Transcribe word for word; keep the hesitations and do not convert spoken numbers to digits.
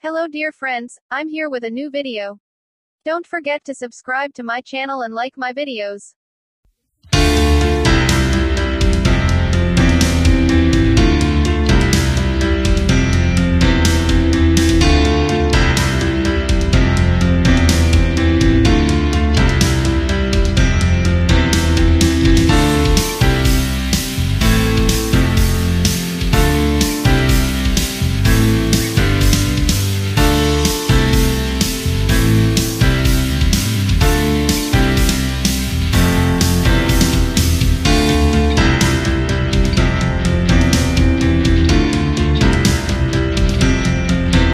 Hello dear friends, I'm here with a new video. Don't forget to subscribe to my channel and like my videos.